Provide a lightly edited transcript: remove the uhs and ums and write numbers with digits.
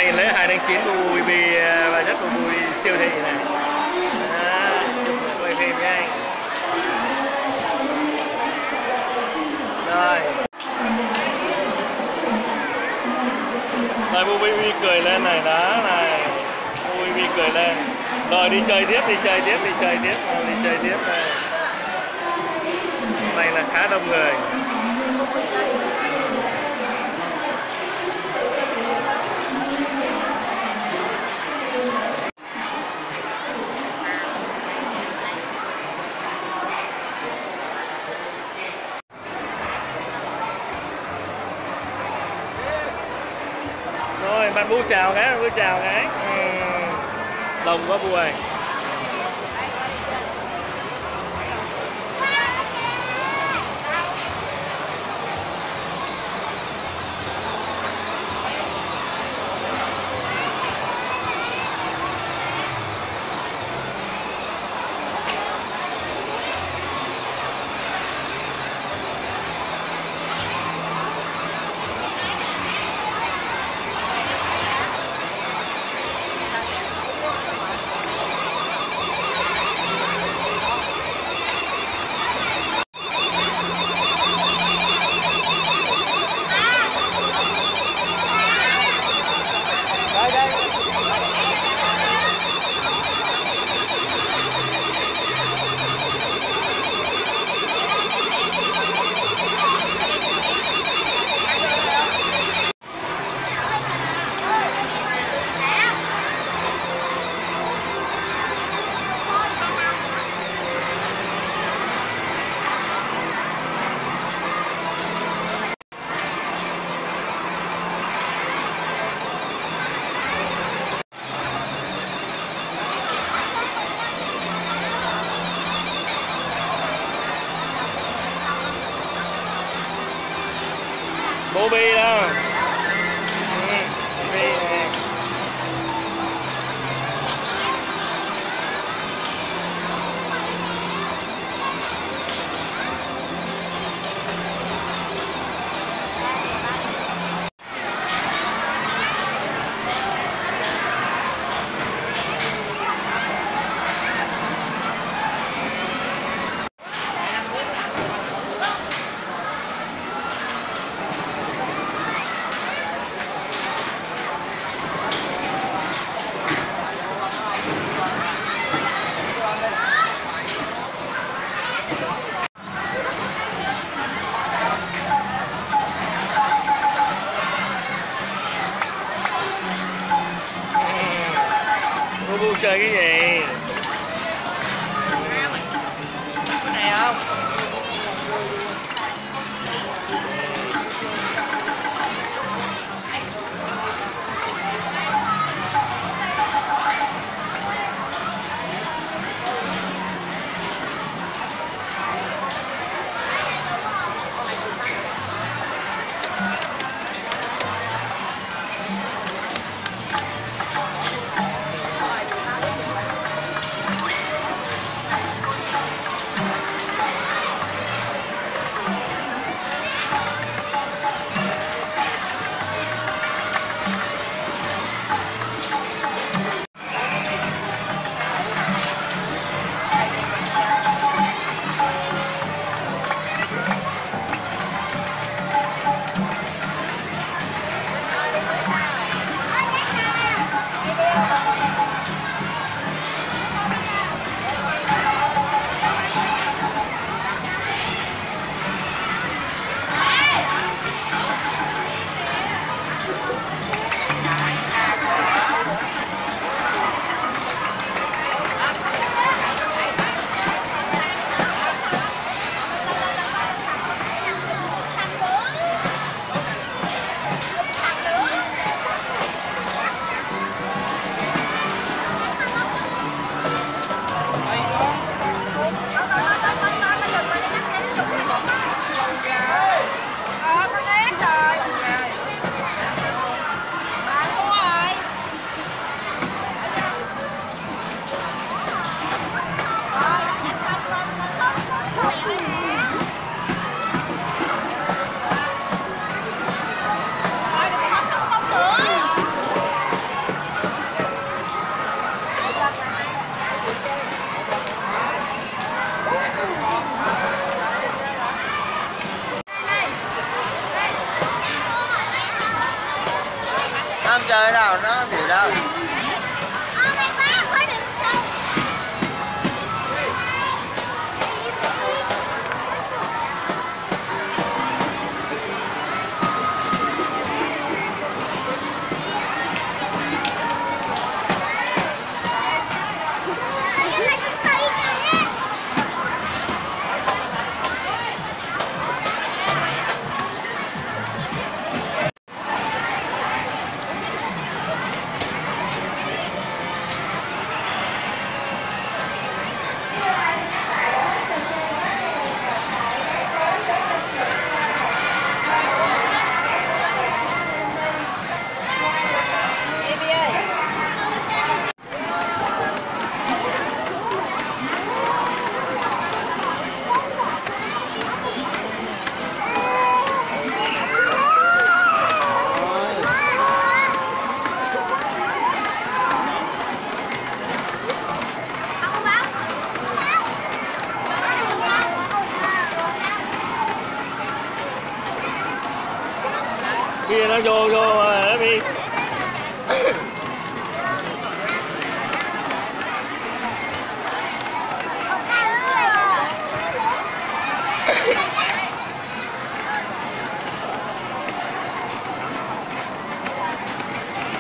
nay lễ 2 tháng 9 Bùi Bì và rất của Bùi siêu thị này. Quay phim với anh. Rồi. Rồi Bùi Bì cười lên này, đó này. Bùi Bì cười lên. Rồi đi chơi tiếp, đi chơi tiếp này. Hôm nay là khá đông người. Rồi bạn Bu chào cái. Đông quá Bu ơi. Bố Bi đâu? Bi nè. Bu chơi cái gì? Cái này không? chơi đâu nó điều đâu. Kia nó vô